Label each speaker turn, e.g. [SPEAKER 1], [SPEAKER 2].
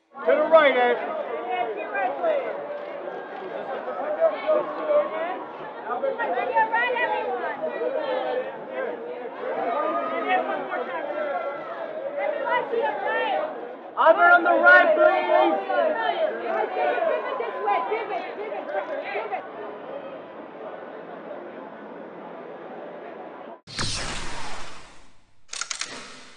[SPEAKER 1] To the right, Ed. Over on the right, please.
[SPEAKER 2] Pivot this way, pivot.